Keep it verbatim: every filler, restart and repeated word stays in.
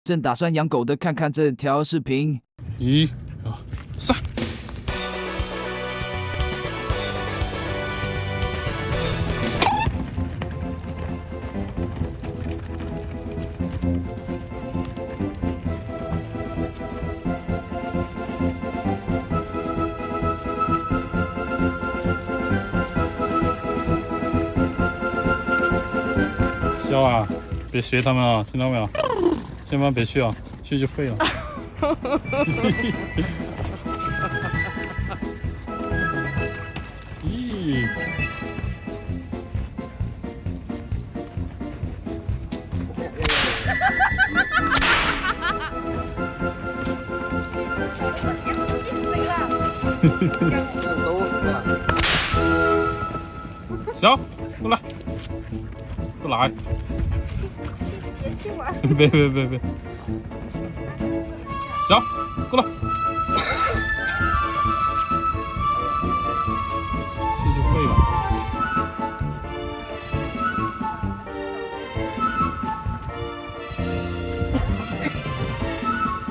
正打算养狗的看看这条视频。 一、二、三。肖啊，别学他们啊，听到没有？千万别去啊，去就废了。咦！小，过来，过来。 别去玩。 别别别别。小，过来。去就废了。